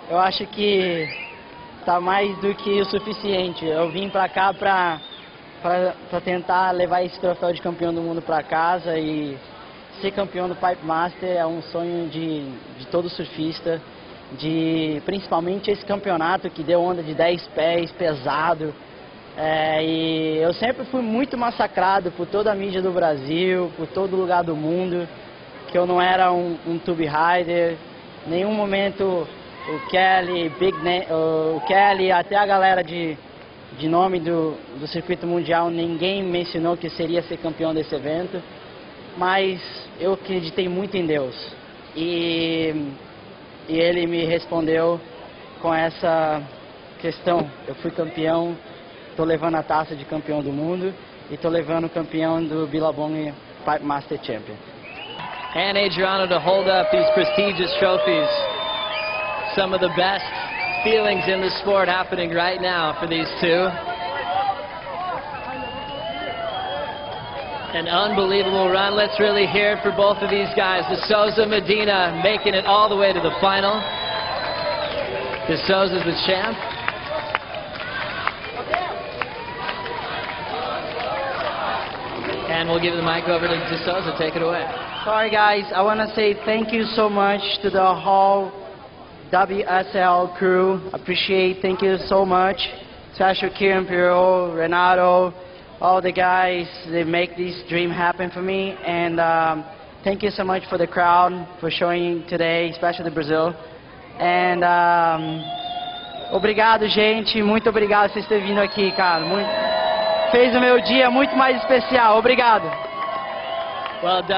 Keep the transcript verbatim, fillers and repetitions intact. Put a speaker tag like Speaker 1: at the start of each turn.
Speaker 1: eu acho que tá mais do que o suficiente. Eu vim pra cá pra, pra, pra tentar levar esse troféu de campeão do mundo pra casa, e ser campeão do Pipe Master é um sonho de, de todo surfista, de principalmente esse campeonato que deu onda de dez pés, pesado. É, e eu sempre fui muito massacrado por toda a mídia do Brasil, por todo lugar do mundo, que eu não era um, um tube rider. Em nenhum momento o Kelly, Big ne o Kelly, até a galera de, de nome do, do circuito mundial, ninguém mencionou que seria ser campeão desse evento. Mas eu acreditei muito em Deus. E, e ele me respondeu com essa questão. Eu fui campeão. Estou levando a taça de campeão do mundo e estou levando o campeão do Billabong Pipe Master Champion.
Speaker 2: And Adriano to hold up these prestigious trophies. Some of the best feelings in the sport happening right now for these two. An unbelievable run. Let's really hear it for both of these guys. De Souza, Medina making it all the way to the final. De Souza's the champ. And we'll give the mic over to De Souza. Take it away.
Speaker 1: Sorry guys, I want to say thank you so much to the whole W S L crew. Appreciate, thank you so much. Especially Kieran Pirro, Renato, all the guys, they make this dream happen for me. And um, thank you so much for the crowd for showing today, especially Brazil. And um, obrigado, gente, muito obrigado por vocês terem vindo aqui, cara. Muito, fez o meu dia muito mais especial. Obrigado.
Speaker 2: Well done.